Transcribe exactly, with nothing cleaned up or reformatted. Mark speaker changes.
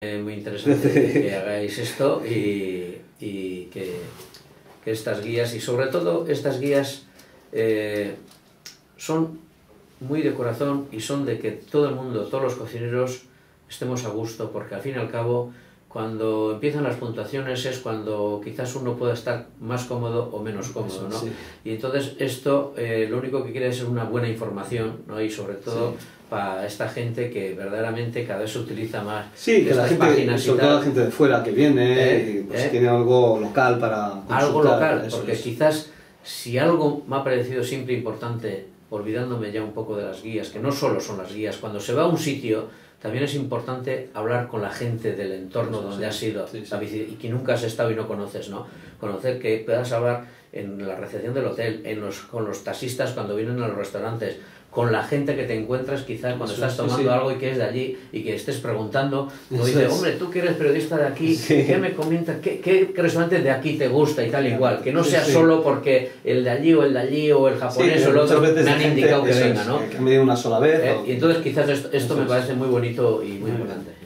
Speaker 1: Muy interesante que hagáis esto y, y que, que estas guías, y sobre todo estas guías eh, son muy de corazón y son de que todo el mundo, todos los cocineros estemos a gusto, porque al fin y al cabo cuando empiezan las puntuaciones es cuando quizás uno pueda estar más cómodo o menos cómodo, ¿no? Sí. Y entonces esto eh, lo único que quiere es una buena información, ¿no? Y sobre todo sí. para esta gente que verdaderamente cada vez se utiliza más.
Speaker 2: Sí, que la gente, sobre todo la gente de fuera que viene eh, y pues eh, tiene algo local para consultar.
Speaker 1: Algo local, porque es. quizás si algo me ha parecido siempre importante, olvidándome ya un poco de las guías, que no solo son las guías, cuando se va a un sitio también es importante hablar con la gente del entorno sí, donde sí, has ido sí, sí. y que nunca has estado y no conoces, ¿no? Conocer, que puedas hablar en la recepción del hotel, en los, con los taxistas cuando vienen a los restaurantes, con la gente que te encuentras quizás cuando sí, estás tomando sí, sí. algo y que es de allí y que estés preguntando, como dice, hombre, tú que eres periodista de aquí, sí. ¿qué me comentas? ¿Qué, ¿Qué restaurante de aquí te gusta y tal igual? Que no sea sí, sí. solo porque el de allí o el de allí o el japonés sí, o el otro me han indicado que venga, ¿no?
Speaker 2: Que me dio una sola vez.
Speaker 1: ¿Eh?
Speaker 2: O...
Speaker 1: Y entonces quizás esto, esto me parece muy bonito y muy importante.